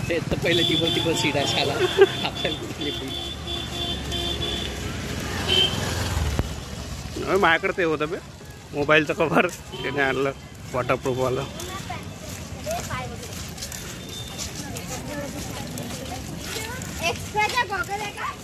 ते तर पहिले टिबल सीडा शाला आपल्याला कुठली माझ्याकडे ते होतं बे मोबाईलचं कव्हर त्याने आणलं वॉटरप्रूफवालं. एक्स्ट्राचा गॉगल आहे का?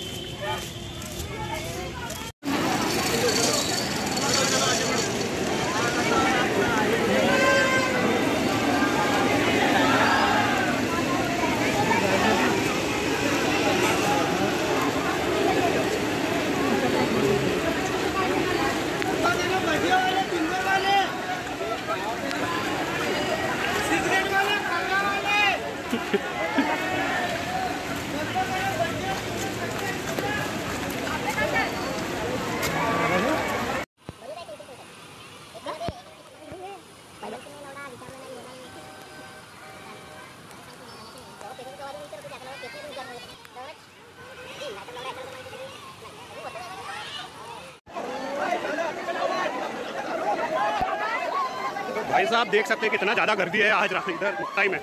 भाई साहब देख सकते हैं कितना ज़्यादा गर्दी है आज रात इधर मुक्ताई में.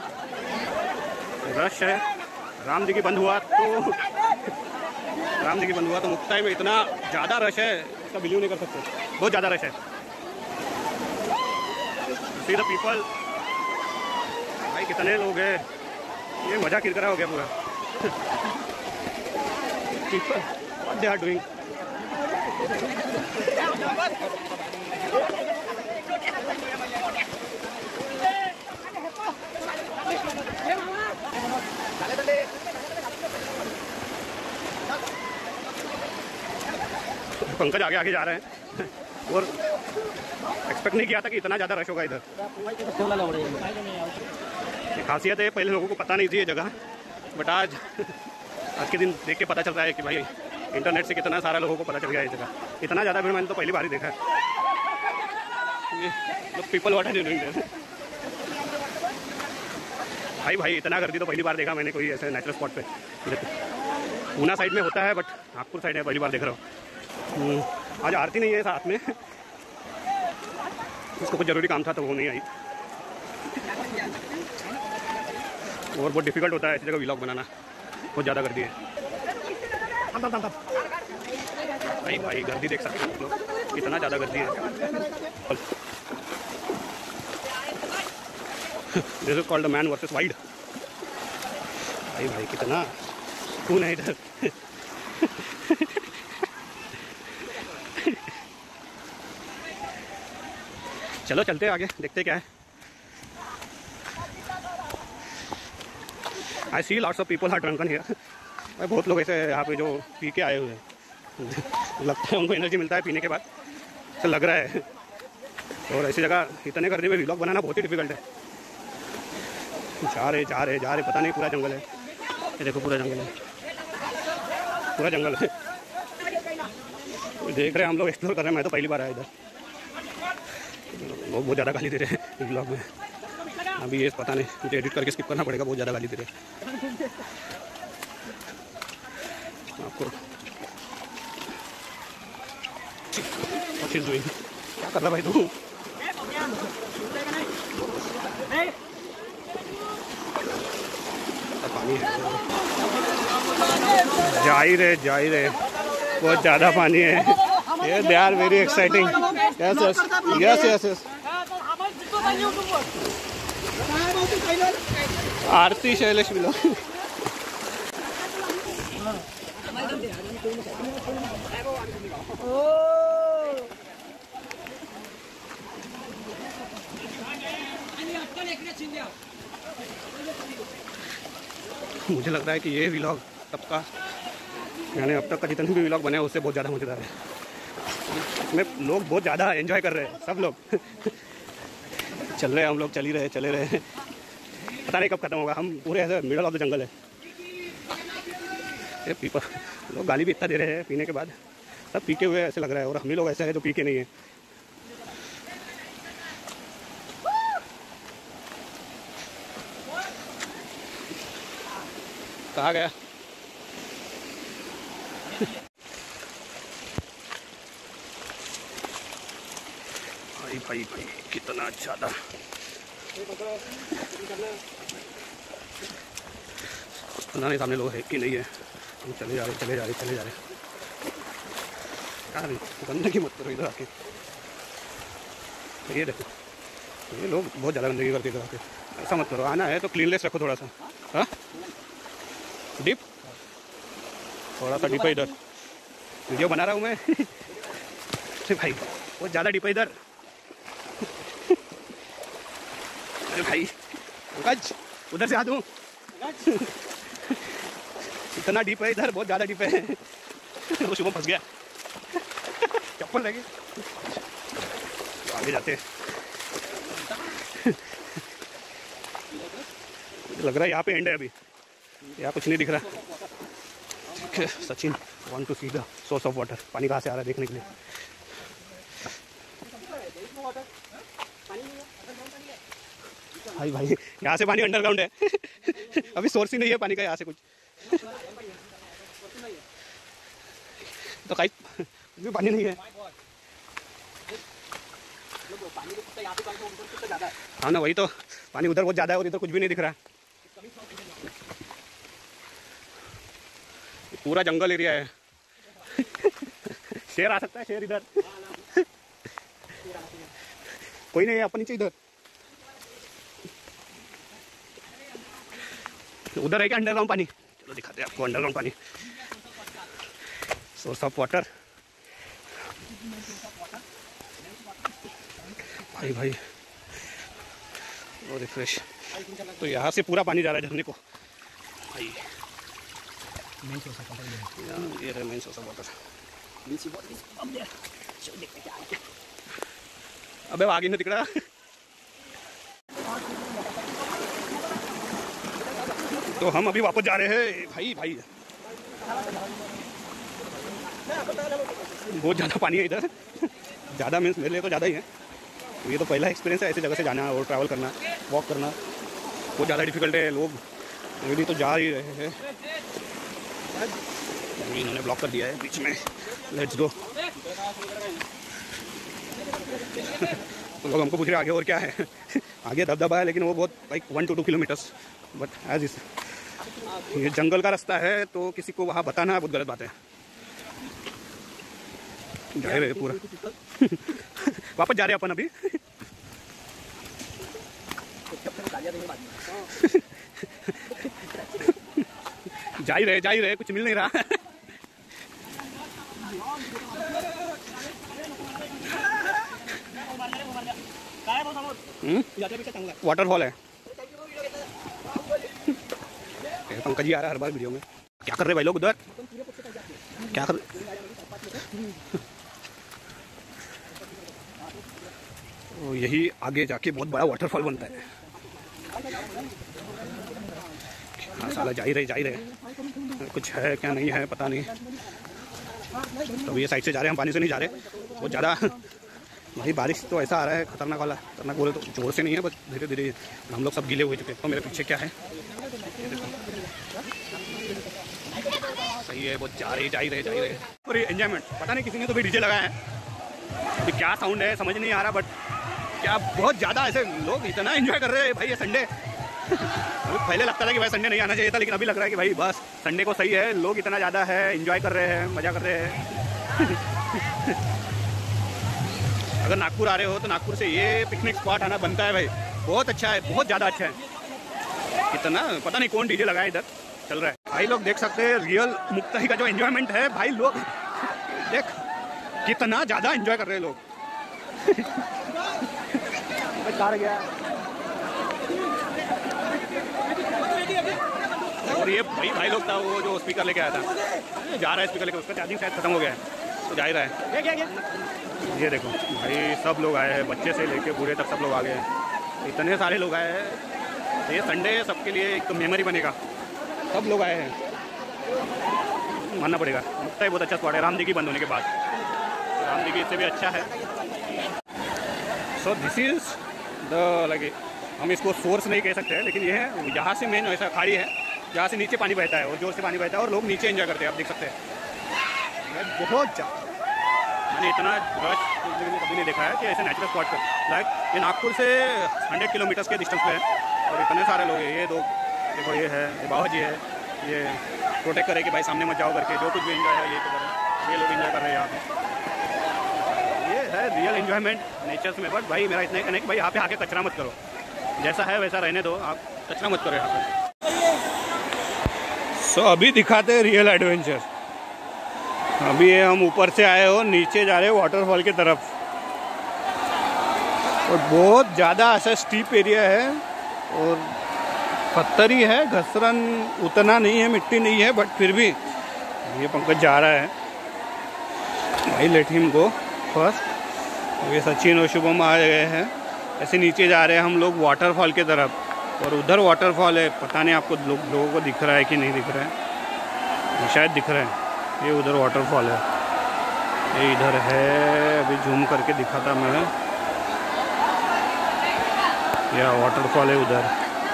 रश है. राम जी की बंद हुआ तो मुक्ताई में इतना ज़्यादा रश है इसका बिलीव नहीं कर सकते. बहुत ज़्यादा रश है. See the people. भाई कितने लोग हैं. ये मजा किरकिरा हो गया पूरा. People what they are doing. Pankaj आगे आगे जा रहे हैं और एक्सपेक्ट नहीं किया था कि इतना ज़्यादा रश होगा इधर. खासियत है पहले लोगों को पता नहीं थी ये जगह, बट आज के दिन देख के पता चल रहा है कि भाई इंटरनेट से कितना सारा लोगों को पता चल गया ये जगह. इतना ज़्यादा भीड़ मैंने तो पहली बार ही देखा है. People what are you doing there. भाई इतना गर्दी तो पहली बार देखा मैंने कोई ऐसे नेचुरल स्पॉट पे. पूना साइड में होता है बट नागपुर साइड है पहली बार देख रहा हूँ. आज आरती नहीं है साथ में. उसको कुछ ज़रूरी काम था तो वो नहीं आई. और बहुत डिफिकल्ट होता है ऐसी जगह व्लॉग बनाना. बहुत ज़्यादा गर्दी है. भाई गर्दी देख सकते हैं आप लोग. इतना ज़्यादा गर्दी है. This is called the man versus wild. भाई कितना खून है इधर. चलो चलते आगे देखते क्या है. I see lots of people are drunken here. बहुत लोग ऐसे यहाँ पे जो पी के आए हुए हैं. लगता है उनको एनर्जी मिलता है पीने के बाद, ऐसा लग रहा है. और ऐसी जगह इतने गर्दी में व्लॉग बनाना बहुत ही डिफिकल्ट है. जा रहे पता नहीं पूरा जंगल है. ये देखो पूरा जंगल है. देख रहे हैं हम लोग, एक्सप्लोर कर रहे हैं. मैं तो पहली बार आया इधर. लोग बहुत ज़्यादा गाली दे रहे हैं ब्लॉग में. अभी ये पता नहीं मुझे एडिट करके स्किप करना पड़ेगा. बहुत ज़्यादा गाली दे रहे हैं आपको. क्या कर रहा भाई तू. पानी है. जा ही रहे बहुत ज़्यादा पानी है. ये they are very exciting. Yes Aarti Shailesh मिलो. मुझे लग रहा है कि ये व्लॉग तब का यानी अब तक का जितने भी व्लॉग बने हैं उससे बहुत ज़्यादा मज़ेदार है. इसमें लोग बहुत ज़्यादा एंजॉय कर रहे हैं. सब लोग चल रहे हैं. हम लोग चले रहे हैं. पता नहीं कब खत्म होगा. हम पूरे ऐसे मिडल ऑफ द जंगल है. ये पीपल लोग गाली भी इतना दे रहे हैं पीने के बाद. सब पी के हुए ऐसे लग रहा है. और हम ही लोग ऐसे हैं जो पी के नहीं है. कहाँ गया. भाई कितना ज़्यादा. पता नहीं सामने लोग है कि नहीं है। हम चले जा रहे। क्या नहीं, गंदगी मत करो इधर आके। ये देखो, ये लोग बहुत ज़्यादा गंदगी करते इधर आके। ऐसा मत करो, आना है तो क्लीनलेस रखो थोड़ा सा। हाँ, डिप थोड़ा सा डिप है इधर। वीडियो बना रहा हूँ मैं। अरे भाई बहुत ज़्यादा डिप है इधर। अरे भाई पंकज, उधर से आ दूँ। इतना डीप है इधर, बहुत ज़्यादा डीप है। वो शुभम फंस गया, चप्पल लगी। आगे जाते हैं। लग रहा है यहाँ पे एंड है अभी, यहाँ कुछ नहीं दिख रहा। Sachin want to see the source of water. पानी कहाँ से आ रहा है देखने के लिए। भाई यहाँ से पानी अंडरग्राउंड है। अभी सोर्स ही नहीं है पानी का यहाँ से कुछ। तो कहीं भी पानी नहीं है। हाँ ना, वही तो, पानी उधर बहुत ज़्यादा है और इधर कुछ भी नहीं दिख रहा। पूरा जंगल एरिया है। शेर आ सकता है, शेर इधर। कोई नहीं है अपन नीचे इधर। उधर है क्या अंडरग्राउंड पानी? चलो दिखाते हैं आपको अंडरग्राउंड पानी। Source of water. भाई और रिफ्रेश। तो यहाँ से पूरा पानी जा रहा है झरने को भाई। ये रहा मेन सोर्स ऑफ वाटर। अबे आगे नहीं दिख रहा। तो हम अभी वापस जा रहे हैं भाई। बहुत ज़्यादा पानी है इधर। ज़्यादा मीन्स मेरे लिए तो ज़्यादा ही है। ये तो पहला एक्सपीरियंस है ऐसी जगह से जाना और ट्रैवल करना, वॉक करना। बहुत ज़्यादा डिफिकल्ट है। लोग ऑलरेडी तो जा ही रहे हैं। इन्होंने ब्लॉक कर दिया है बीच में। Let's go. तो लोग हमको पूछ रहे आगे और क्या है। आगे दबदबा है लेकिन वो बहुत like 1 to 2 kilometres. But as is ये जंगल का रास्ता है तो किसी को वहाँ बताना बहुत गलत बात है। जा रहे पूरा। वापस जा रहे अपन अभी। जा ही रहे, कुछ मिल नहीं रहा। वाटरफॉल है। पंकज जी आ रहा है हर बार वीडियो में। क्या कर रहे भाई लोग उधर? क्या कर तो यही आगे जाके बहुत बड़ा वाटरफॉल बनता है। हाँ साला जा ही रहे। कुछ है क्या नहीं है पता नहीं। तो ये साइड से जा रहे हैं, हम पानी से नहीं जा रहे। बहुत ज़्यादा भाई बारिश तो ऐसा आ रहा है खतरनाक वाला। खतरनाक बोले तो जोर से नहीं है, बस धीरे धीरे हम लोग सब गीले हुए चुके हैं। तो मेरे पीछे क्या है सही है। बहुत जा रहे और ये एंजॉयमेंट। पता नहीं किसी ने तो भी डीजे लगाया है। अभी क्या साउंड है समझ नहीं आ रहा, बट क्या बहुत ज़्यादा ऐसे लोग इतना एंजॉय कर रहे हैं भाई। ये संडे अभी पहले लगता था कि भाई संडे नहीं आना चाहिए था, लेकिन अभी लग रहा है कि भाई बस संडे को सही है। लोग इतना ज़्यादा है, एंजॉय कर रहे हैं, मज़ा कर रहे हैं। अगर नागपुर आ रहे हो तो नागपुर से ये पिकनिक स्पॉट आना बनता है भाई। बहुत अच्छा है, बहुत ज़्यादा अच्छा है। इतना पता नहीं कौन डीजे लगाया इधर चल रहा है भाई। लोग देख सकते हैं रियल मुक्ताही का जो एंजॉयमेंट है भाई। लोग देख कितना ज़्यादा एंजॉय कर रहे हैं लोग। गया और ये भाई लोग था वो जो स्पीकर लेके आया था, जा रहा है स्पीकर लेके। उसका चार्जिंग शायद खत्म हो गया है तो जा ही रहा है। ये देखो भाई सब लोग आए हैं, बच्चे से लेके बूढ़े तक सब लोग आ गए हैं। इतने सारे लोग आए हैं। ये संडे सबके लिए एक मेमोरी बनेगा। सब लोग आए हैं, मानना पड़ेगा। मुक्ताई बहुत अच्छा स्पॉट है रामदीघी बंद होने के बाद। रामदीघी इससे भी अच्छा है। So this is the like, हम इसको सोर्स नहीं कह सकते हैं, लेकिन ये है यहाँ से मेन ऐसा खाड़ी है जहाँ से नीचे पानी बहता है और जोर से पानी बहता है और लोग नीचे एंजॉय करते हैं। आप देख सकते हैं बहुत ज़्यादा। मैंने इतना रश कभी नहीं देखा है कि ऐसे नेचुरल स्पॉट पर। लाइक ये नागपुर से 100 किलोमीटर्स के डिस्टेंस पे है और इतने सारे लोग हैं। ये लोग देखो ये है, ये बाबा जी है, ये प्रोटेक्ट करे कि भाई सामने मत जाओ करके, जो कुछ भी एंजॉय है ये तो करो। ये लोग एंजॉय कर रहे हैं यहाँ पे, ये है रियल एंजॉयमेंट नेचर्स में। बट भाई मेरा इतना ही कहना है कि भाई यहाँ पे आके कचरा मत करो, जैसा है वैसा रहने दो, आप कचरा मत करो यहाँ पे। सो अभी दिखाते हैं रियल एडवेंचर। अभी हम ऊपर से आए हो, नीचे जा रहे हो वाटरफॉल की तरफ, और बहुत ज़्यादा ऐसा स्टीप एरिया है और पत्थर ही है, घसरन उतना नहीं है, मिट्टी नहीं है, बट फिर भी ये पंकज जा रहा है भाई, लेट हिम गो फर्स्ट। ये सचिन और शुभम आ गए हैं, ऐसे नीचे जा रहे हैं हम लोग वाटरफॉल की तरफ, और उधर वाटरफॉल है, पता नहीं आपको लोगों को दिख रहा है कि नहीं दिख रहा है, शायद दिख रहा है, ये उधर वाटरफॉल है, ये इधर है, अभी जूम करके दिखाता मैं, या वाटरफॉल है उधर।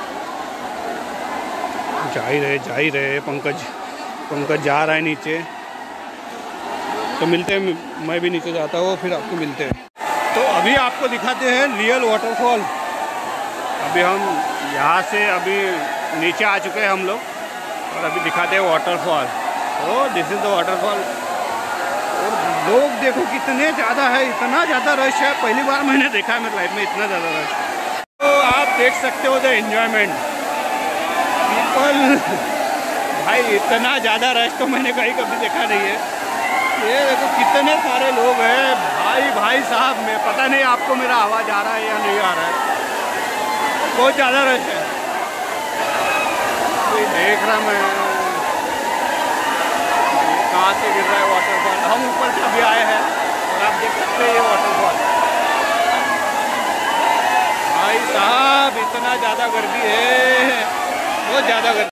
जा ही रहे पंकज जा रहा है नीचे, तो मिलते हैं, मैं भी नीचे जाता हूँ, फिर आपको मिलते हैं। तो अभी आपको दिखाते हैं रियल वाटरफॉल। अभी हम यहाँ से अभी नीचे आ चुके हैं हम लोग, और अभी दिखाते हैं waterfall. Oh this is the waterfall, और लोग देखो कितने ज़्यादा है, इतना ज़्यादा रश है, पहली बार मैंने देखा है मेरी लाइफ में इतना ज़्यादा रश। तो आप देख सकते हो द एन्जॉयमेंट पीपल, भाई इतना ज़्यादा रश तो मैंने कहीं कभी देखा नहीं है। ये देखो कितने सारे लोग हैं भाई साहब, मैं पता नहीं आपको मेरा आवाज़ आ रहा है या नहीं आ रहा है, बहुत ज़्यादा रश है। कोई देख रहा मैं कहाँ से गिर रहा है वाटरफॉल, हम ऊपर से अभी आए हैं और आप देख सकते हैं ये वाटरफॉल। भाई साहब इतना ज़्यादा गर्दी है, बहुत ज़्यादा गर्दी।